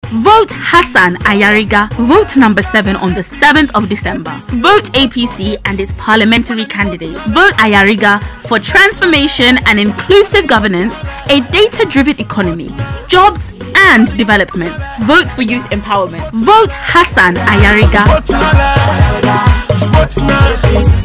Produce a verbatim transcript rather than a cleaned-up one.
Vote Hassan Ayariga. Vote number seven on the seventh of December. Vote A P C and its parliamentary candidates. Vote Ayariga for transformation and inclusive governance, a data-driven economy, jobs and development. Vote for youth empowerment. Vote Hassan Ayariga.